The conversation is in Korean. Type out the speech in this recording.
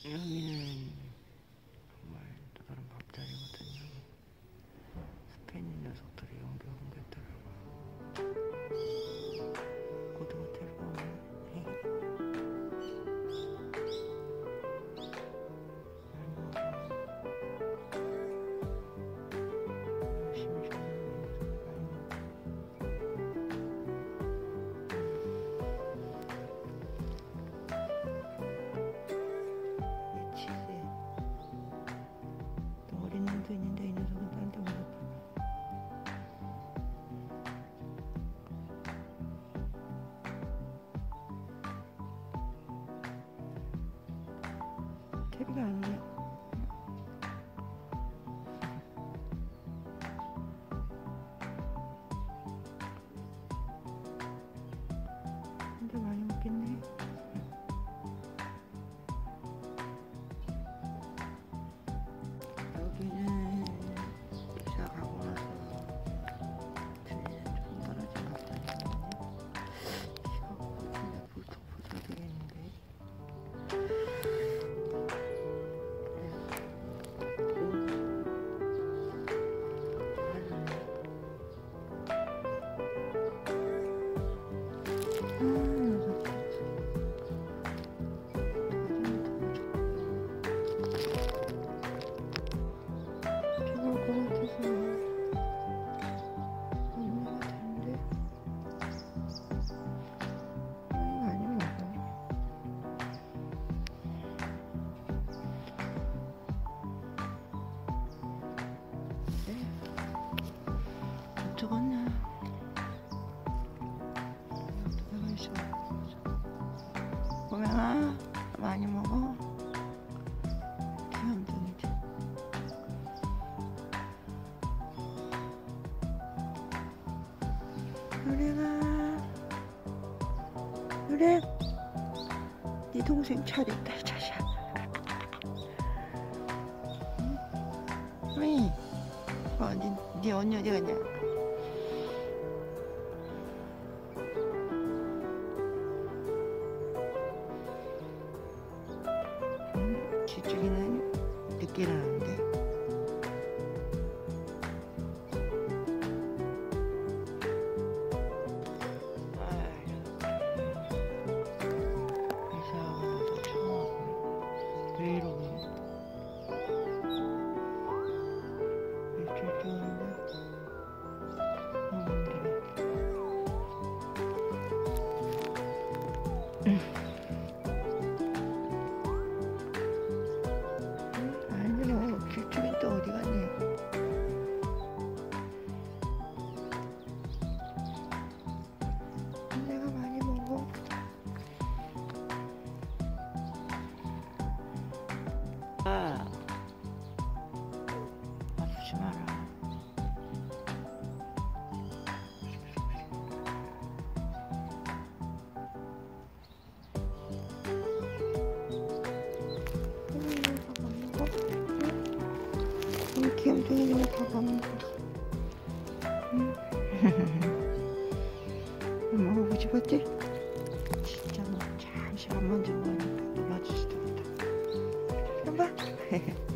여기는 정말 또 다른 밥자리거든요. 스페인 녀석들이 옮겨 옮겼더라고요. 고등어 텔레폰을 열심히 어린 놈도 있는데 이 녀석은 딴 데 올라가. 테리가 안 오네. 근데 많이 먹겠네. 여기는 이사 가고 나서 주위는 조금 떨어진 갑자기거든요. 비가 오고 있는데 불통 부숴야 되겠는데. 어쩌겠냐. 고양아 많이 먹어. 귀염둥이지. 유랭아, 유랭, 네 동생 차렸다 이 자식아. 응? 네 언니 어디 갔냐? 집중이는 늦게 일어나는데. 이사하고 나서 처음 와보네. 왜 이러니? 일주일 동안인데 너무 힘들어. 길쭉이 또 어디 갔니? 내가 많이 먹어. 아프지 마라. 귀염둥이는 밥 안 먹어. 먹어보고 싶었지? 진짜 뭐 잠시 안 만지고 가니까 놀라지지도 못하고. 봐.